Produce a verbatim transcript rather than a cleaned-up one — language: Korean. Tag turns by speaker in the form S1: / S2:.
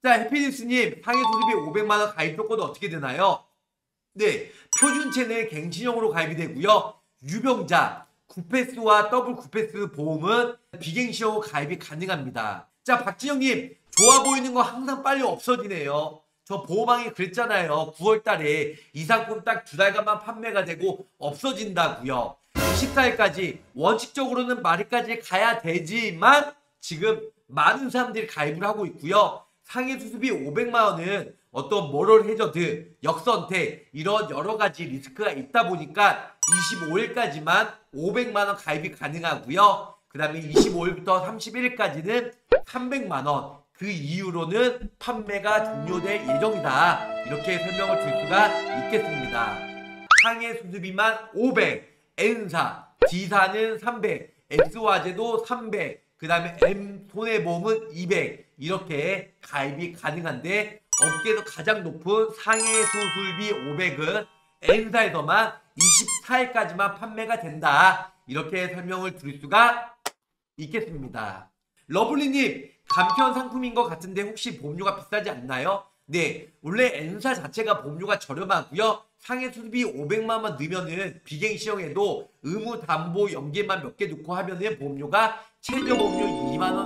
S1: 자, 해피니스님, 상해 수수비 오백만 원 가입 조건은 어떻게 되나요? 네, 표준 채널 갱신형으로 가입이 되고요. 유병자, 구패스와 더블 구패스 보험은 비갱신형으로 가입이 가능합니다. 자, 박진영님, 좋아 보이는 거 항상 빨리 없어지네요. 저 보호망이 그랬잖아요. 구월 달에 이 상품 딱 두 달간만 판매가 되고 없어진다고요. 이십사 일까지 원칙적으로는 말일까지 가야 되지만 지금 많은 사람들이 가입을 하고 있고요. 상해 수수비 오백만 원은 어떤 모럴 해저드, 역선택 이런 여러 가지 리스크가 있다 보니까 이십오 일까지만 오백만 원 가입이 가능하고요. 그 다음에 이십오 일부터 삼십일 일까지는 삼백만 원, 그 이후로는 판매가 종료될 예정이다. 이렇게 설명을 줄 수가 있겠습니다. 상해 수수비만 오백, N사, D사는 삼백, X화재도 삼백, 그 다음에 M 손해보험은 이백 이렇게 가입이 가능한데 업계에서 가장 높은 상해 수술비 오백은 N사에서만 이십사 일까지만 판매가 된다. 이렇게 설명을 드릴 수가 있겠습니다. 러블리님, 간편 상품인 것 같은데 혹시 보험료가 비싸지 않나요? 네, 원래 N사 자체가 보험료가 저렴하고요. 상해 수수비 오백만 원 넣으면은 비갱신형에도 의무 담보 연계만 몇 개 넣고 하면은 보험료가 최저 보험료 이만 원